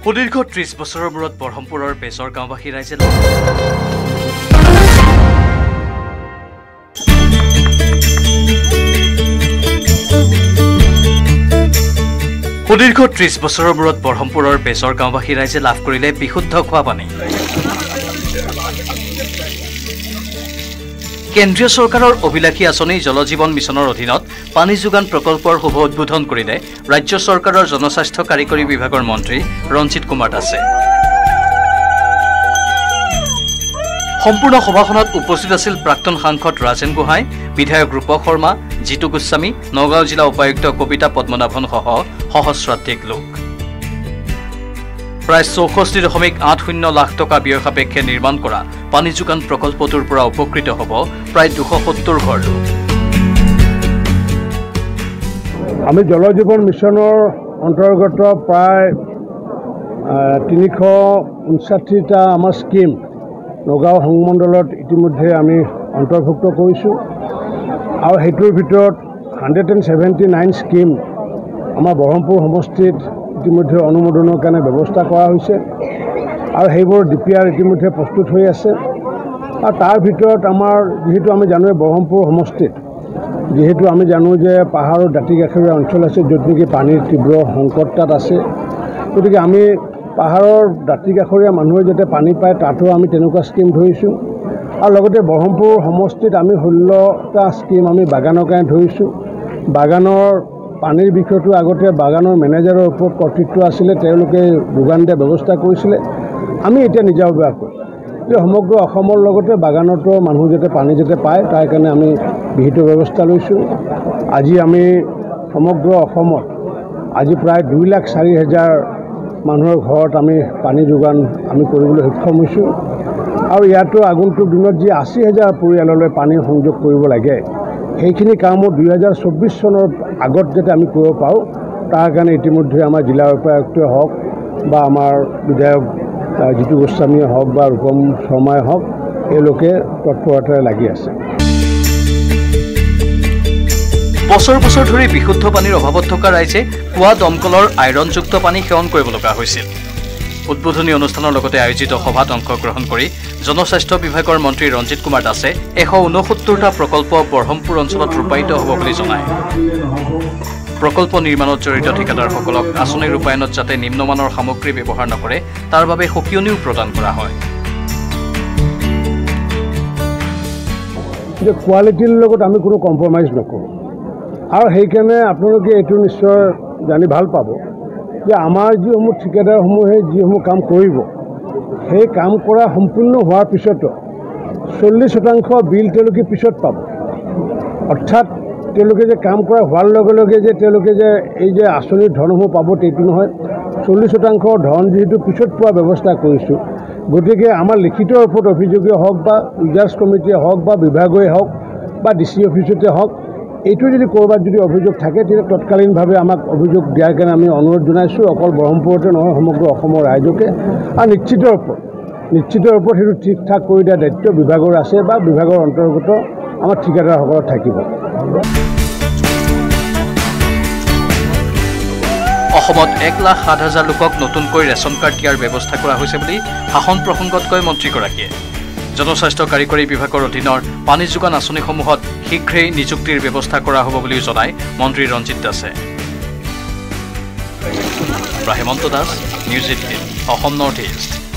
সুদীৰ্ঘ ৩০ বছৰৰ মূৰত বৰহমপুৰৰ বেজৰ গাঁওবাসী ৰাইজে সুদীৰ্ঘ ৩০ বছৰৰ মূৰত বৰহমপুৰৰ বেজৰ গাঁওবাসী ৰাইজে লাভ কৰিলে বিশুদ্ধ খোৱা পানী। কেন্দ্ৰীয় চৰকাৰৰ অভিলাষী আঁচনি জল জীৱন মিছনৰ অধীনত পানী যোগান প্ৰকল্পৰ শুভ উদ্বোধন কৰিলে ৰাজ্য চৰকাৰৰ জনস্বাস্থ্য কাৰিকৰী বিভাগৰ মন্ত্ৰী ৰঞ্জিত কুমাৰ দাসে। সম্পূৰ্ণ সভাখনত উপস্থিত আছিল প্ৰাক্তন সাংসদ ৰাজেন গোহাঁই, বিধায়ক ৰূপক শৰ্মা, জিতু গোস্বামী, নগাঁও জিলা উপায়ুক্ত কবিতা পদ্মনাভন সহ সহস্ৰাধিক লোক। প্ৰায় ৬৪.৮০ লাখ টকা ব্যয় সাপেক্ষে নিৰ্মাণ কৰা পানী যোগান প্ৰকল্পটোৰ পৰা উপকৃত হ'ব প্ৰায় ২৭০ ঘৰ লোক। আমি জল জীৱন মিছনৰ অন্তৰ্গত প্ৰায় ৩৫৯টা আমাৰ স্কিম নগাঁও সংমণ্ডলত ইতিমধ্যে আমি অন্তৰ্ভুক্ত কৰিছোঁ আৰু সেইটোৰ ভিতৰত 179 স্কিম আমাৰ বৰহমপুৰ সমষ্টিত ইতিমধ্যে অনুমোদনৰ কাৰণে ব্যৱস্থা কৰা হৈছে আৰু সেইবোৰ DPR ইতিমধ্যে প্ৰস্তুত হৈ আছে। আৰু তাৰ ভিতৰত আমাৰ যিহেতু আমি জানোৱে বৰহমপুৰ সমষ্টিত যিহেতু আমি জানো যে পাহাৰৰ দাঁতি কাষৰীয়া অঞ্চল আছে য'ত নেকি পানীৰ তীব্ৰ সংকট তাত আছে, গতিকে আমি পাহাৰৰ দাঁতি কাষৰীয়া মানুহে যাতে পানী পায় তাতো আমি তেনেকুৱা স্কিম ধৰিছোঁ। আৰু লগতে বৰহমপুৰ সমষ্টিত আমি 16টা স্কিম আমি বাগানৰ কাৰণে ধৰিছোঁ। বাগানৰ পানীৰ বিষয়টো আগতে বাগানৰ মেনেজাৰৰ ওপৰত কৰ্তৃত্ব আছিলে, তেওঁলোকে যোগান দিয়া ব্যৱস্থা কৰিছিলে। আমি এতিয়া নিজাববীয়াকৈ যে সমগ্ৰ অসমৰ লগতে বাগানতো মানুহ যাতে পানী যাতে পায় তাৰ কাৰণে আমি বিহিত ব্যৱস্থা লৈছোঁ। আজি আমি সমগ্ৰ অসমত আজি প্ৰায় 2,04,000 মানুহৰ ঘৰত আমি পানী যোগান আমি কৰিবলৈ সক্ষম হৈছোঁ আৰু ইয়াতো আগন্তুক দিনত যি 80,000 পৰিয়াললৈ পানী সংযোগ কৰিব লাগে সেইখিনি কামো 2024 চনৰ আগত যাতে আমি কৰিব পাৰোঁ তাৰ কাৰণে ইতিমধ্যে আমাৰ জিলা উপায়ুক্তই হওক বা আমাৰ বিধায়ক জিতু গোস্বামীয়ে হওক বা ৰূপম শৰ্মাই হওক এওঁলোকে তৎপৰতাৰে লাগি আছে। বছৰ বছৰ ধৰি বিশুদ্ধ পানীৰ অভাৱত থকা ৰাইজে কুঁৱা দমকলৰ আইৰণযুক্ত পানী সেৱন কৰিব লগা হৈছিল। উদ্বোধনী অনুষ্ঠানৰ লগতে আয়োজিত সভাত অংশগ্ৰহণ কৰি জনস্বাস্থ্য বিভাগৰ মন্ত্ৰী ৰঞ্জিত কুমাৰ দাসে 169টা প্ৰকল্প বৰহমপুৰ অঞ্চলত ৰূপায়িত হ'ব বুলি জনায়। প্ৰকল্প নিৰ্মাণত জড়িত ঠিকাদাৰসকলক আঁচনি ৰূপায়ণত যাতে নিম্নমানৰ সামগ্ৰী ব্যৱহাৰ নকৰে তাৰ বাবে সকিয়নিও প্ৰদান কৰা হয়। কোৱালিটিৰ লগত আমি কোনো কম্প্ৰমাইজ নকৰোঁ আৰু সেইকাৰণে আপোনালোকে এইটো নিশ্চয় জানি ভাল পাব যে আমাৰ যিসমূহ ঠিকাদাৰসমূহে যিসমূহ কাম কৰিব সেই কাম কৰা সম্পূৰ্ণ হোৱাৰ পিছতো 40% বিল তেওঁলোকে পিছত পাব। অৰ্থাৎ তেওঁলোকে যে কাম কৰা হোৱাৰ লগে লগে যে তেওঁলোকে যে এই যে আঁচনিৰ ধনসমূহ পাব সেইটো নহয়, 40% ধন যিহেতু পিছত পোৱাৰ ব্যৱস্থা কৰিছোঁ, গতিকে আমাৰ লিখিত ওপৰত অভিযোগেই হওক বা ইউজাৰ্ছ কমিটিয়ে হওক বা বিভাগেই হওক বা DC অফিচতে হওক এইটো যদি ক'ৰবাত যদি অভিযোগ থাকে তেতিয়া তৎকালীনভাৱে আমাক অভিযোগ দিয়াৰ কাৰণে আমি অনুৰোধ জনাইছোঁ, অকল বৰহমপুৰতে নহয় সমগ্ৰ অসমৰ ৰাইজকে। আৰু নিশ্চিতৰ ওপৰত সেইটো ঠিক ঠাক কৰি দিয়াৰ দায়িত্ব বিভাগৰ আছে বা বিভাগৰ অন্তৰ্গত আমাৰ ঠিকাদাৰসকলৰ থাকিব। অসমত 1,07,000 লোকক নতুনকৈ ৰেচন কাৰ্ড দিয়াৰ ব্যৱস্থা কৰা হৈছে বুলি ভাষণ প্ৰসংগত কয় মন্ত্ৰীগৰাকীয়ে। জনস্বাস্থ্য কাৰিকৰী বিভাগৰ অধীনৰ পানী যোগান আঁচনিসমূহত শীঘ্ৰেই নিযুক্তিৰ ব্যৱস্থা কৰা হ'ব বুলিও জনায় মন্ত্ৰী ৰঞ্জিত দাসে। Hemanta Das, news 18, Assam north east.